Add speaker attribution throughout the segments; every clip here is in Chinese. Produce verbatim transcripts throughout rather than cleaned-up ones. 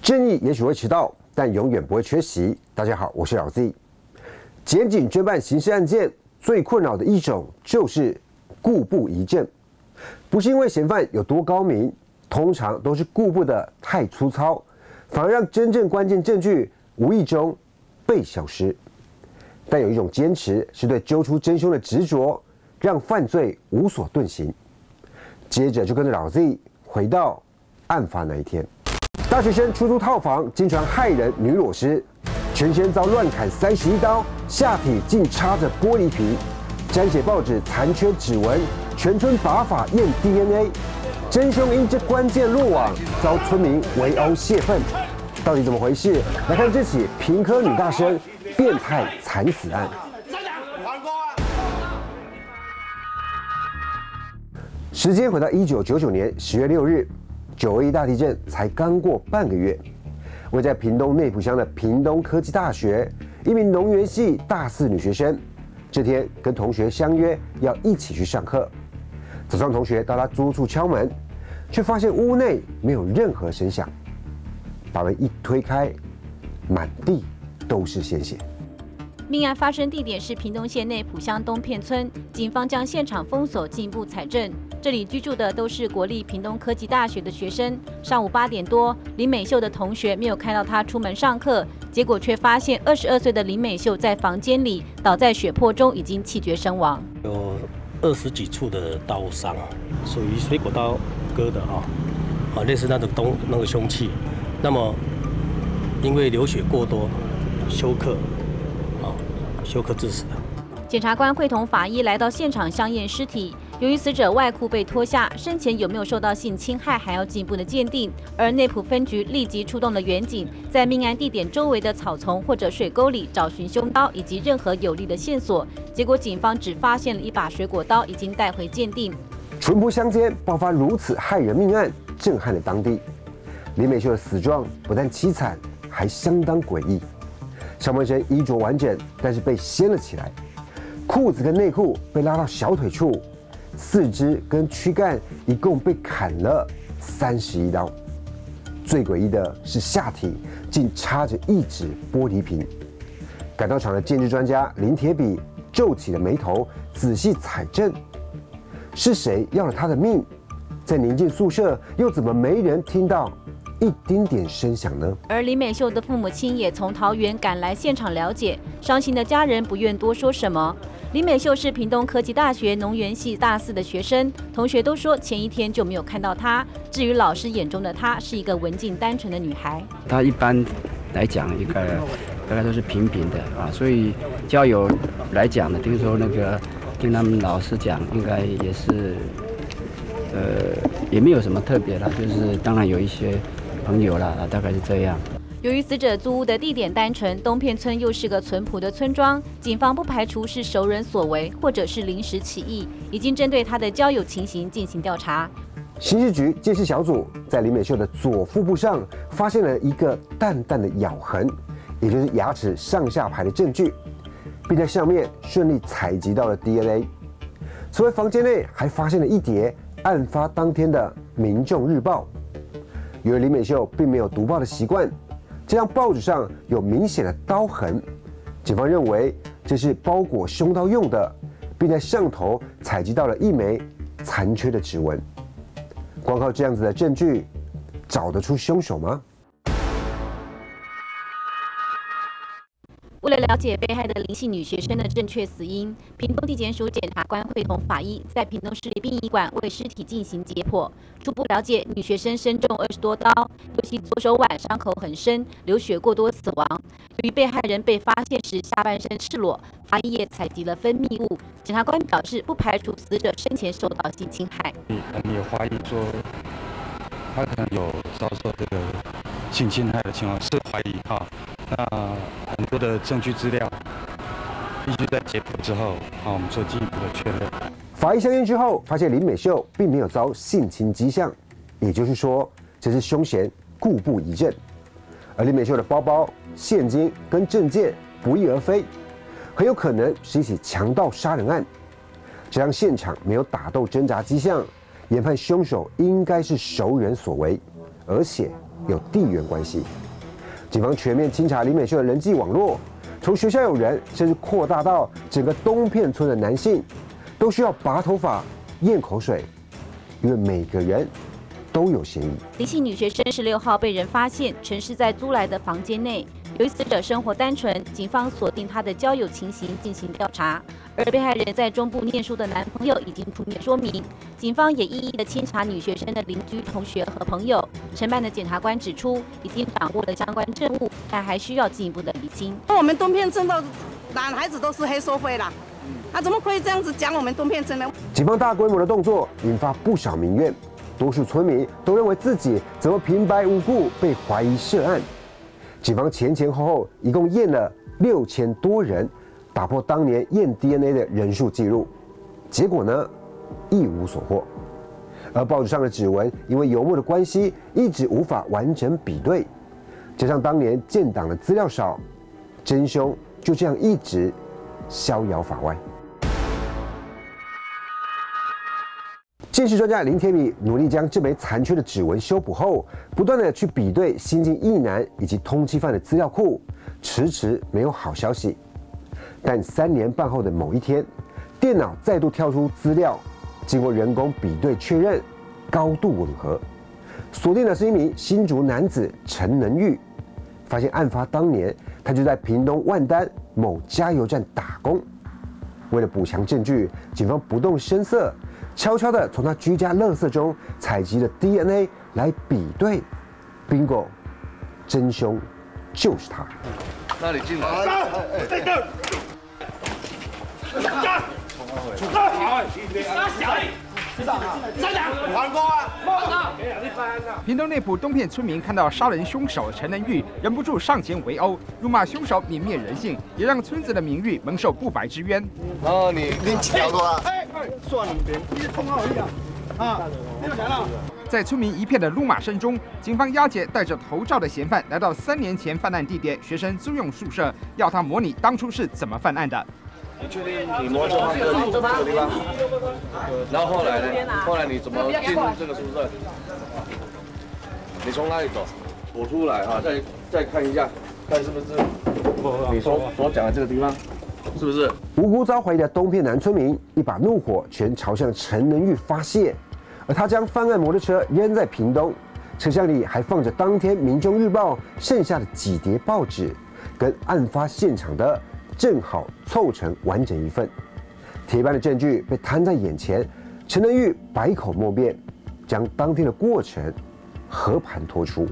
Speaker 1: 正义也许会迟到，但永远不会缺席。大家好，我是老 Z。检警侦办刑事案件最困扰的一种就是故布疑阵，不是因为嫌犯有多高明，通常都是故布的太粗糙，反而让真正关键证据无意中被消失。但有一种坚持，是对揪出真凶的执着，让犯罪无所遁形。接着就跟着老 Z 回到案发那一天。大学生出租套房，经传害人女裸尸，全身遭乱砍三十一刀，下体竟插着玻璃瓶，沾血报纸残缺指纹，全村拔法验 D N A， 真凶因这关键落网，遭村民围殴泄愤。到底怎么回事？来看这起屏科女大生变态惨死案。时间回到一九九九年十月六日。九二一大地震才刚过半个月，位在屏东内埔乡的屏东科技大学，一名农园系大四女学生，这天跟同学相约要一起去上课。早上同学到她租处敲门，却发现屋内没有任何声响，把门一推开，满地都是鲜血。
Speaker 2: 命案发生地点是屏东县内埔乡东片村，警方将现场封锁，进一步采证。这里居住的都是国立屏东科技大学的学生。上午八点多，林美秀的同学没有看到她出门上课，结果却发现二十二岁的林美秀在房间里倒在血泊中，已经气绝身亡。
Speaker 3: 有二十几处的刀伤，属于水果刀割的啊，啊，类似那种东那个凶器。那么因为流血过多，休克。休克致死的。
Speaker 2: 检察官会同法医来到现场相验尸体，由于死者外裤被脱下，生前有没有受到性侵害还要进一步的鉴定。而内埔分局立即出动了员警，在命案地点周围的草丛或者水沟里找寻凶刀以及任何有力的线索。结果警方只发现了一把水果刀，已经带回鉴定。
Speaker 1: 淳朴乡间爆发如此骇人命案，震撼了当地。林美秀的死状不但凄惨，还相当诡异。上半身衣着完整，但是被掀了起来，裤子跟内裤被拉到小腿处，四肢跟躯干一共被砍了三十一刀。最诡异的是下体竟插着一纸玻璃瓶。赶到场的鉴识专家林铁笔皱起了眉头，仔细采证：是谁要了他的命？在宁静宿舍，又怎么没人听到一丁点声响呢？
Speaker 2: 而林美秀的父母亲也从桃园赶来现场了解，伤心的家人不愿多说什么。林美秀是屏东科技大学农园系大四的学生，同学都说前一天就没有看到她。至于老师眼中的她，是一个文静单纯的女孩。
Speaker 4: 她一般来讲，应该大概都是平平的啊，所以交友来讲呢，听说那个听他们老师讲，应该也是呃也没有什么特别啦，就是当然有一些朋友啦，大概是这样。
Speaker 2: 由于死者租屋的地点单纯，东片村又是个淳朴的村庄，警方不排除是熟人所为，或者是临时起意，已经针对他的交友情形进行调查。
Speaker 1: 刑事局鉴识小组在林美秀的左腹部上发现了一个淡淡的咬痕，也就是牙齿上下排的证据，并在上面顺利采集到了 D N A。此外，房间内还发现了一叠案发当天的《民众日报》。由于林美秀并没有读报的习惯，这张报纸上有明显的刀痕，警方认为这是包裹凶刀用的，并在上头采集到了一枚残缺的指纹。光靠这样子的证据，找得出凶手吗？
Speaker 2: 为了了解被害的林姓女学生的正确死因，屏东地检署检察官会同法医在屏东市立殡仪馆为尸体进行解剖。初步了解，女学生身中二十多刀，尤其左手腕伤口很深，流血过多死亡。由于被害人被发现时下半身赤裸，法医也采集了分泌物。检察官表示，不排除死者生前受到性侵害。
Speaker 5: 我们也怀疑说，他可能有遭受这个性侵害的情况，是怀疑哈。那很多的证据资料必须在解剖之后，好，我们做进一步的确认。
Speaker 1: 法医相验之后，发现林美秀并没有遭性侵迹象，也就是说，这是凶嫌故布疑阵。而林美秀的包包、现金跟证件不翼而飞，很有可能是一起强盗杀人案。这让现场没有打斗挣扎迹象，研判凶手应该是熟人所为，而且有地缘关系。警方全面清查林美秀的人际网络，从学校友人，甚至扩大到整个东片村的男性，都需要拔头发、咽口水，因为每个人都有嫌疑。
Speaker 2: 林姓女学生十六号被人发现沉尸在租来的房间内，由于死者生活单纯，警方锁定她的交友情形进行调查。而被害人在中部念书的男朋友已经出面说明，警方也一一的清查女学生的邻居、同学和朋友。承办的检察官指出，已经掌握了相关证物，但还需要进一步的厘清。
Speaker 6: 我们东片村的男孩子都是黑社会啦，他、啊、怎么可以这样子讲我们东片村呢？
Speaker 1: 警方大规模的动作引发不少民怨，多数村民都认为自己怎么平白无故被怀疑涉案。警方前前后后一共验了六千多人，打破当年验 D N A 的人数记录，结果呢，一无所获。而报纸上的指纹因为油墨的关系，一直无法完整比对，加上当年建档的资料少，真凶就这样一直逍遥法外。鉴识专家林天米努力将这枚残缺的指纹修补后，不断的去比对新进役男以及通缉犯的资料库，迟迟没有好消息。但三年半后的某一天，电脑再度跳出资料，经过人工比对确认，高度吻合，锁定的是一名新竹男子陈能玉。发现案发当年，他就在屏东万丹某加油站打工。为了补强证据，警方不动声色，悄悄地从他居家垃圾中采集了 D N A 来比对 ，bingo， 真凶就是他。
Speaker 7: 那你进来。这个。
Speaker 8: 屏东内埔东片村民看到杀人凶手陈能玉，忍不住上前围殴，辱骂凶手泯灭人性，也让村子的名誉蒙受不白之冤。
Speaker 7: 然后你你条多啊？
Speaker 9: 哎哎，算你别，你通好而已啊！啊，你们来了。
Speaker 8: 在村民一片的怒骂声中，警方押解戴着头罩的嫌犯来到三年前犯案地点学生租用宿舍，要他模拟当初是怎么犯案的。
Speaker 7: 你确定你摸这方这个这个地方？然后后来呢？后来你怎么进入这个宿舍？你从哪里走？我出来哈，再再看一下，看是不是你所所讲的这个地方，是不是？
Speaker 1: 无辜遭怀疑的东片男村民一把怒火全朝向陈能玉发泄，而他将犯案摩托车扔在屏东，车厢里还放着当天《民众日报》剩下的几叠报纸，跟案发现场的正好凑成完整一份。铁般的证据被摊在眼前，陈能玉百口莫辩，将当天的过程和盘托出。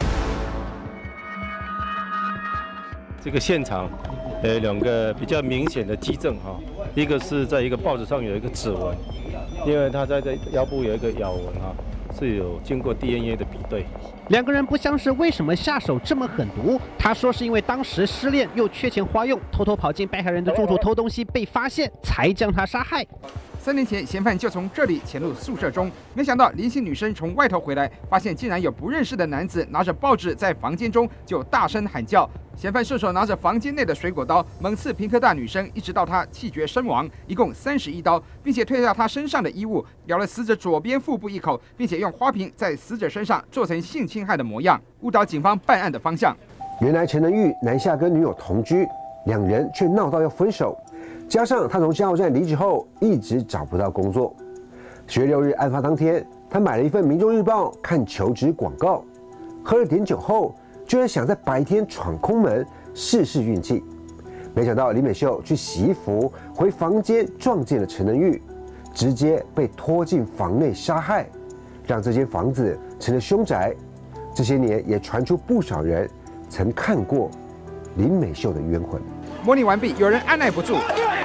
Speaker 10: 这个现场，呃，两个比较明显的迹证哈，一个是在一个报纸上有一个指纹，因为他在这腰部有一个咬纹哈，是有经过 D N A 的比对。
Speaker 11: 两个人不相识，为什么下手这么狠毒？他说是因为当时失恋又缺钱花用，偷偷跑进被害人的住处偷东西，被发现才将他杀害。
Speaker 8: 三年前，嫌犯就从这里潜入宿舍中，没想到林姓女生从外头回来，发现竟然有不认识的男子拿着报纸在房间中就大声喊叫。嫌犯顺手拿着房间内的水果刀猛刺平科大女生，一直到她气绝身亡，一共三十一刀，并且脱下她身上的衣物，咬了死者左边腹部一口，并且用花瓶在死者身上做成性侵害的模样，误导警方办案的方向。
Speaker 1: 原来陈能玉南下跟女友同居，两人却闹到要分手。加上他从加油站离职后一直找不到工作。十月六日案发当天，他买了一份《民众日报》看求职广告，喝了点酒后，居然想在白天闯空门试试运气。没想到李美秀去洗衣服，回房间撞见了陈能玉，直接被拖进房内杀害，让这间房子成了凶宅。这些年也传出不少人曾看过林美秀的冤魂。
Speaker 8: 模拟完毕，有人按耐不住。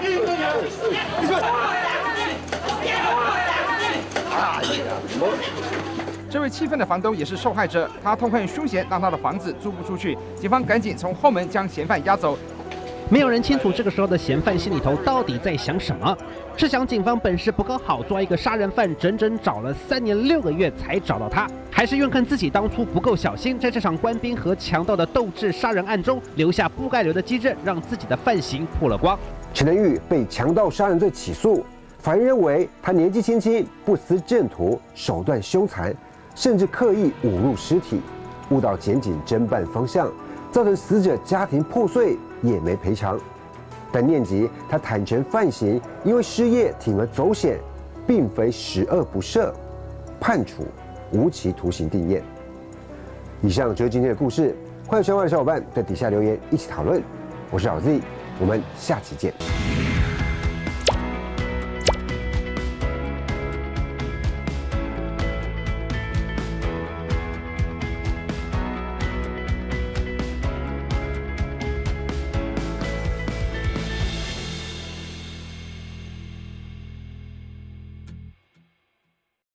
Speaker 8: 这位气愤的房东也是受害者，他痛恨凶嫌让他的房子租不出去，警方赶紧从后门将嫌犯押走。
Speaker 11: 没有人清楚这个时候的嫌犯心里头到底在想什么。试想警方本事不够好，抓一个杀人犯整整找了三年六个月才找到他，还是怨恨自己当初不够小心，在这场官兵和强盗的斗智杀人案中留下不该留的基证，让自己的犯行曝了光。
Speaker 1: 陈能玉被强盗杀人罪起诉，法院认为他年纪轻轻，不思正途，手段凶残，甚至刻意侮辱尸体， 误导检警侦办方向，造成死者家庭破碎，也没赔偿。但念及他坦诚犯行，因为失业铤而走险，并非十恶不赦，判处无期徒刑定谳。以上就是今天的故事，欢迎相关的小伙伴在底下留言一起讨论。我是老 Z，我们下期见。